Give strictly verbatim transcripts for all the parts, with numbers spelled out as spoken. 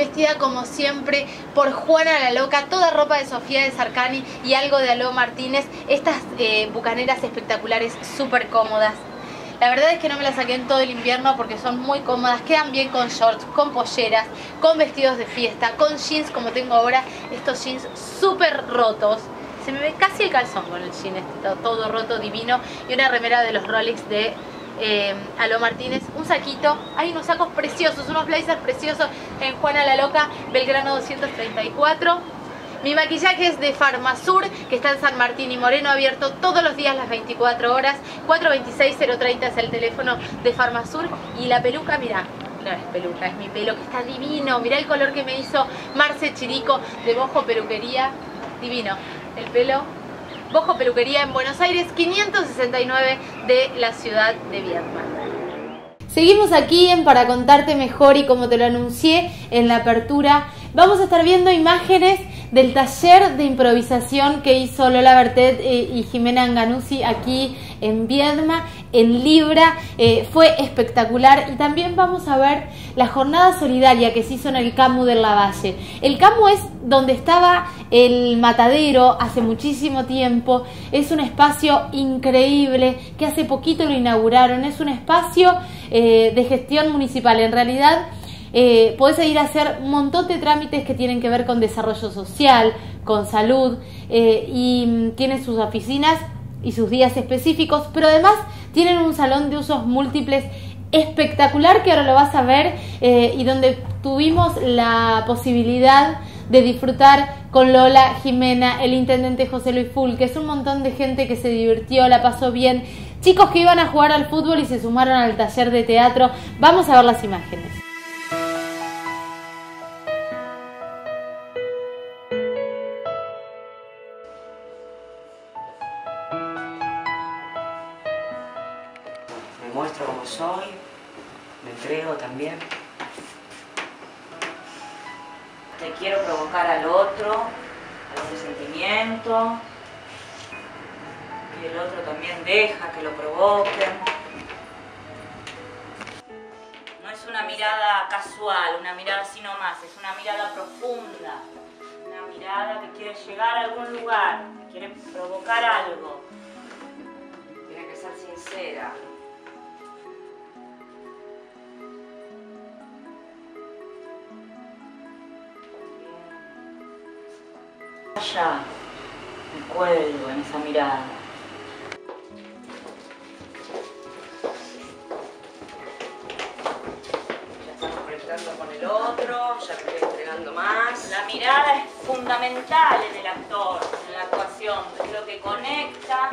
vestida como siempre por Juana la Loca, toda ropa de Sofía de Sarcani y algo de Aló Martínez. Estas eh, bucaneras espectaculares, súper cómodas. La verdad es que no me las saqué en todo el invierno porque son muy cómodas, quedan bien con shorts, con polleras, con vestidos de fiesta, con jeans como tengo ahora, estos jeans súper rotos. Se me ve casi el calzón con el jean, este, todo roto, divino, y una remera de los Rolex de eh, Aló Martínez, un saquito, hay unos sacos preciosos, unos blazers preciosos en Juana la Loca, Belgrano doscientos treinta y cuatro. Mi maquillaje es de Farmasur, que está en San Martín y Moreno, abierto todos los días las veinticuatro horas. cuatro dos seis, cero tres cero es el teléfono de Farmasur. Y la peluca, mirá, no es peluca, es mi pelo que está divino. Mirá el color que me hizo Marce Chirico de Bojo Peluquería, divino. El pelo, Bojo Peluquería en Buenos Aires, quinientos sesenta y nueve de la ciudad de Viedma. Seguimos aquí en Para Contarte Mejor y como te lo anuncié en la apertura, vamos a estar viendo imágenes del taller de improvisación que hizo Lola Bertet eh, y Jimena Anganuzzi aquí en Viedma, en Libra. Eh, fue espectacular. Y también vamos a ver la jornada solidaria que se hizo en el Camu del Lavalle. El Camu es donde estaba el matadero hace muchísimo tiempo. Es un espacio increíble que hace poquito lo inauguraron. Es un espacio eh, de gestión municipal. En realidad Eh, podés ir a hacer un montón de trámites que tienen que ver con desarrollo social, con salud, eh, y tienen sus oficinas y sus días específicos, pero además tienen un salón de usos múltiples espectacular que ahora lo vas a ver, eh, y donde tuvimos la posibilidad de disfrutar con Lola, Jimena, el intendente José Luis Full, que es un montón de gente que se divirtió, la pasó bien, chicos que iban a jugar al fútbol y se sumaron al taller de teatro. Vamos a ver las imágenes. Muestro cómo soy, me entrego también. Te quiero provocar al otro, al resentimiento, y el otro también deja que lo provoquen. No es una mirada casual, una mirada así nomás, es una mirada profunda, una mirada que quiere llegar a algún lugar, que quiere provocar algo. Tiene que ser sincera. Ya me cuelgo en esa mirada. Ya estamos conectando con el otro, ya me estoy entregando más. La mirada es fundamental en el actor, en la actuación, es lo que conecta.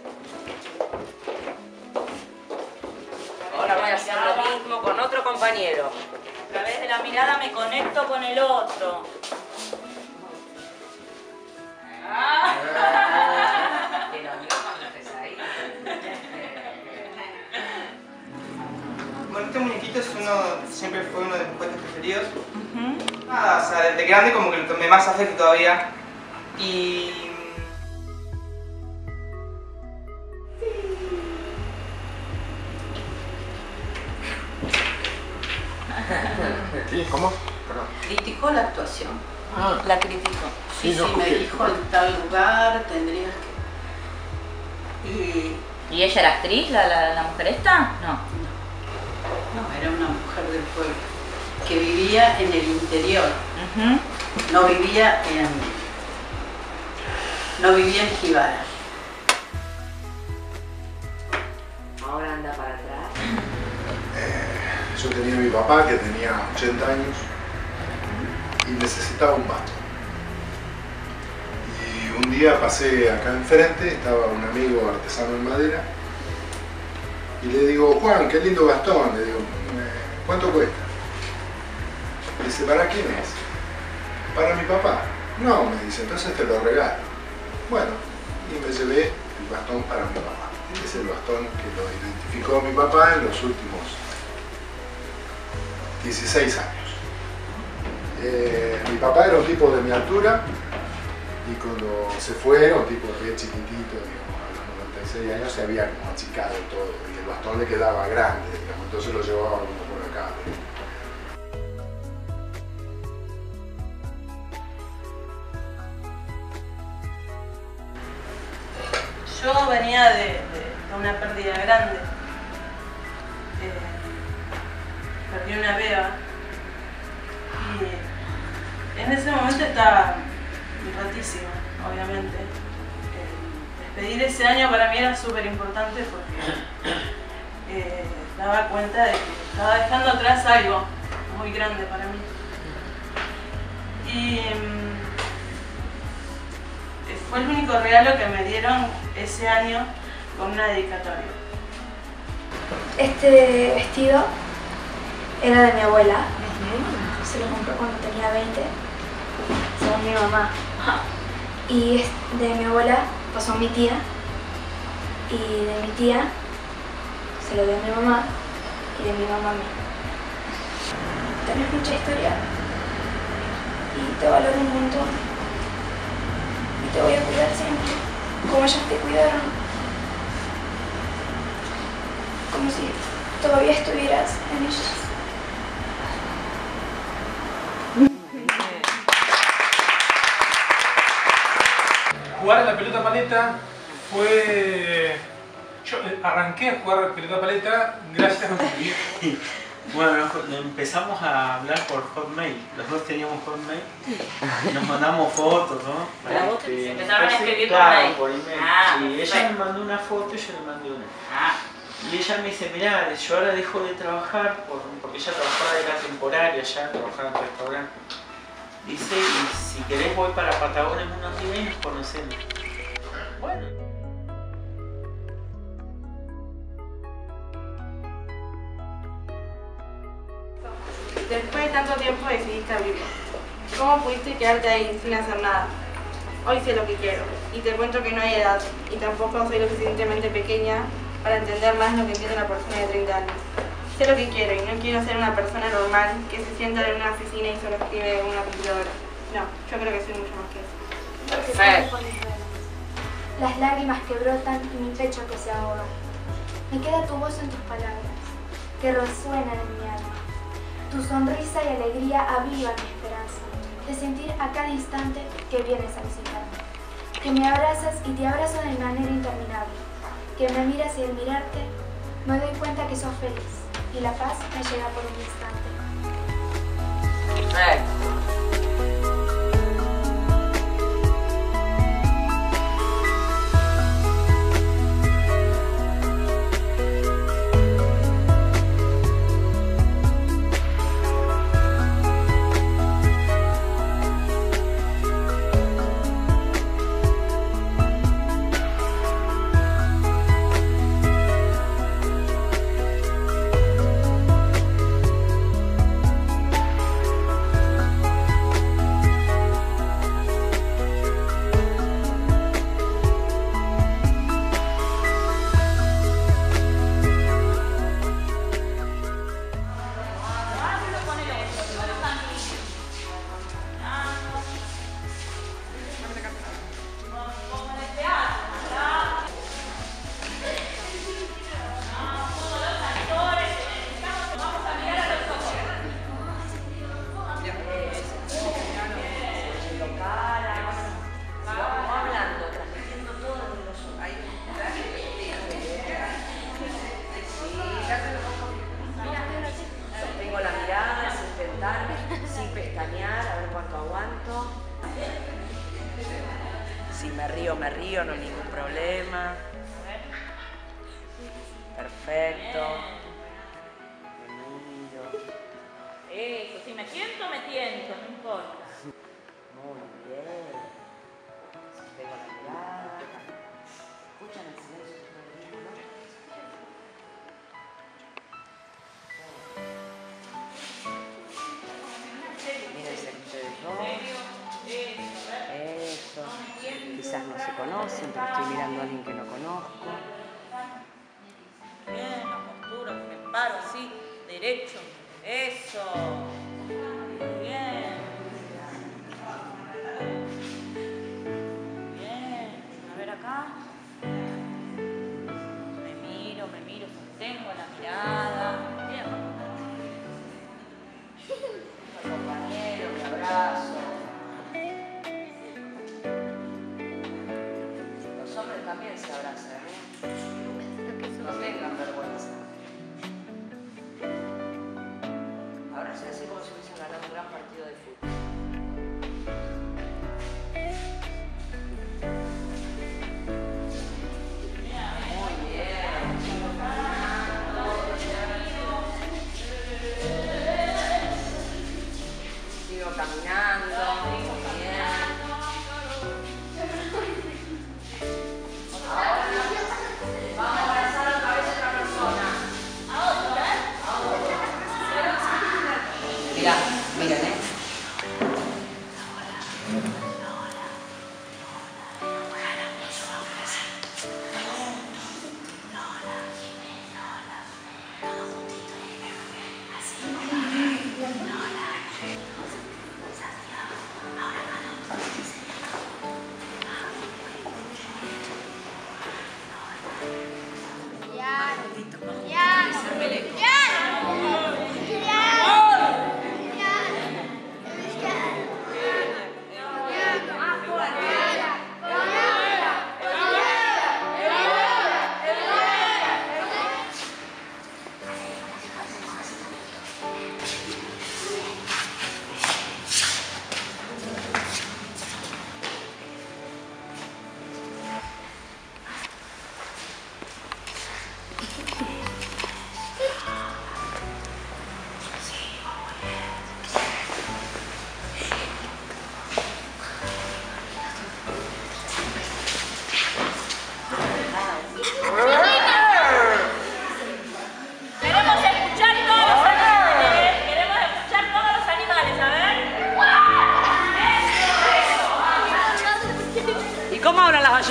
Ahora voy a hacer lo mismo con otro compañero. A través de la mirada me conecto con el otro. Bueno, este muñequito es uno, siempre fue uno de mis juguetes preferidos. Uh-huh. Nada, o sea, desde grande como que le tomé más afecto todavía. Y... Sí, ¿cómo? Perdón. Criticó la actuación. Ah. La criticó. Sí, Sí, no, sí, me porque- dijo en tal lugar tendrías que... Y... ¿Y ella era actriz, la, la, la mujer esta? No. No, era una mujer del pueblo que vivía en el interior. Uh-huh. No vivía en... No vivía en Jibara. Ahora anda para atrás. Eh, yo tenía a mi papá que tenía ochenta años y necesitaba un bastón. Y un día pasé acá enfrente, estaba un amigo artesano en madera y le digo, Juan, qué lindo bastón. Le digo, ¿cuánto cuesta? Me dice, ¿para quién es? Para mi papá. No, me dice, entonces te lo regalo. Bueno, y me llevé el bastón para mi papá. Es el bastón que lo identificó mi papá en los últimos dieciséis años. Eh, mi papá era un tipo de mi altura y cuando se fue era un tipo bien chiquitito, digamos, a los noventa y seis años se había como achicado todo y el bastón le quedaba grande, digamos, entonces lo llevaba como por acá. yo venía de, de, de una pérdida grande. Eh, perdí una beba y en ese momento estaba rotísima, obviamente. Eh, despedir ese año para mí era súper importante porque eh, daba cuenta de que estaba dejando atrás algo muy grande para mí. Y um, fue el único regalo que me dieron ese año con una dedicatoria. Este vestido era de mi abuela. Uh-huh. Se lo compró cuando tenía veinte, según mi mamá. Y de mi abuela pasó a mi tía. Y de mi tía se lo dio a mi mamá. Y de mi mamá a mí. Tenés mucha historia. Y te valoro un montón. Y te voy a cuidar siempre. Como ellas te cuidaron. Como si todavía estuvieras en ellas. Jugar a la pelota paleta fue... Yo arranqué a jugar a la pelota paleta gracias a mi viejo. Bueno, empezamos a hablar por Hotmail. Los dos teníamos Hotmail. Nos mandamos fotos, ¿no? Para vos este, empezaron a escribir por claro, mail. por email. Ah, y ella perfecto. me mandó una foto y yo le mandé una. Ah. Y ella me dice, mirá, yo ahora dejo de trabajar por, porque ella trabajaba de la temporaria, ya trabajaba en el restaurante. Dice, y si querés voy para Patagonia en unos días y nos conocemos. Bueno. Después de tanto tiempo decidiste abrirlo. ¿Cómo pudiste quedarte ahí sin hacer nada? Hoy sé lo que quiero y te cuento que no hay edad y tampoco soy lo suficientemente pequeña para entender más lo que entiende una persona de treinta años. Sé lo que quiero y no quiero ser una persona normal que se sienta en una oficina y solo escribe en una computadora. No, yo creo que soy mucho más que eso. Perfecto. Las lágrimas que brotan y mi pecho que se ahoga. Me queda tu voz en tus palabras, que resuenan en mi alma. Tu sonrisa y alegría avivan mi esperanza de sentir a cada instante que vienes a visitarme. Que me abrazas y te abrazo de manera interminable. Que me miras y al mirarte me doy cuenta que sos feliz y la paz me llega por un instante. Perfecto. Si me río, me río, no hay ningún problema. Perfecto. Eso, si me tiento, me tiento, no importa. Muy bien. Tengo la mirada. Escuchan el silencio. Mírense ustedes dos. Eso. Quizás no se conocen, pero estoy mirando a alguien que no conozco. Bien, la postura, me paro así, derecho. Eso. Bien. Bien. A ver acá. Me miro, me miro, sostengo la mirada. Bien. Compañero, me abrazo. Los hombres también se abrazan.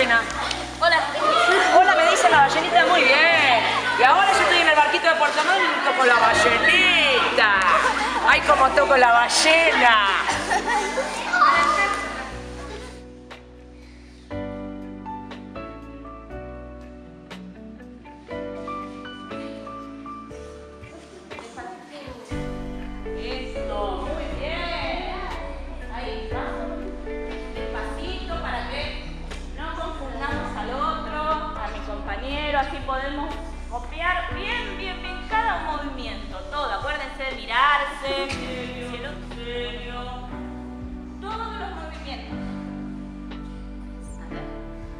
ballena. Hola. Hola, me dice la ballenita, muy bien. Y ahora yo estoy en el barquito de Puerto Montt con la ballenita. Ay, cómo toco la ballena. Eso, muy bien. Ahí está. Despacito para que no confundamos al otro, a mi compañero, así podemos copiar bien, bien, bien cada movimiento, todo. Acuérdense de mirarse, cielo serio, todos los movimientos. A ver.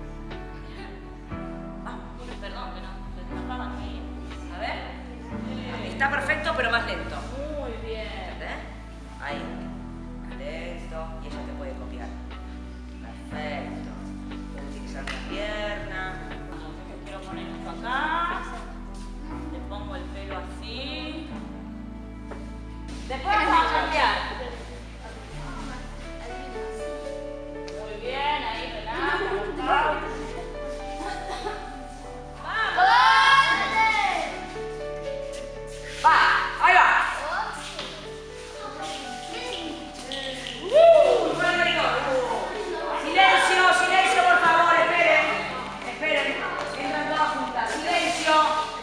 Ah, perdón, que no, se escapaba aquí. A ver. Está perfecto, pero más lento. Muy bien. ¿Entendés? Ahí. Lento. Y ella te puede copiar. Perfecto. Puedo utilizar la pierna. Entonces quiero poner esto acá. Le pongo el pelo así. Después vamos a cambiar. Muy bien, ahí relaja. ¡Va! ¡Ahí va! ¡Uh! ¡Bueno, rico! ¡Silencio! ¡Silencio, por favor! ¡Esperen! ¡Esperen! Entran todas juntas. ¡Silencio!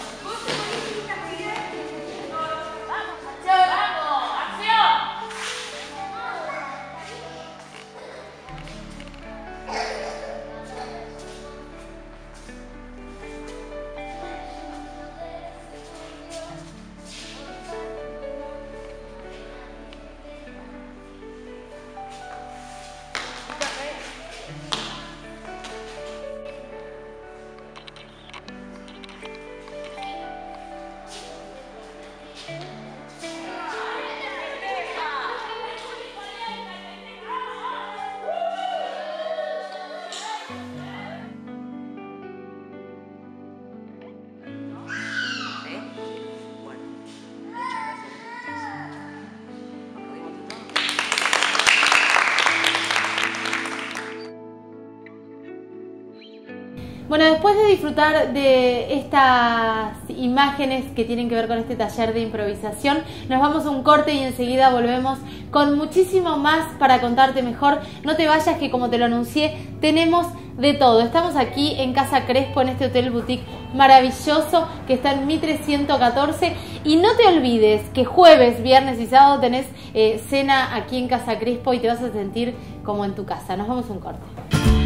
¡Vamos, acción! ¡Vamos! ¡Acción! Bueno, después de disfrutar de estas imágenes que tienen que ver con este taller de improvisación, nos vamos a un corte y enseguida volvemos con muchísimo más para contarte mejor. No te vayas, que como te lo anuncié, tenemos de todo. Estamos aquí en Casa Crespo, en este hotel boutique maravilloso que está en Mitre ciento catorce. Y no te olvides que jueves, viernes y sábado tenés eh, cena aquí en Casa Crespo y te vas a sentir como en tu casa. Nos vamos a un corte.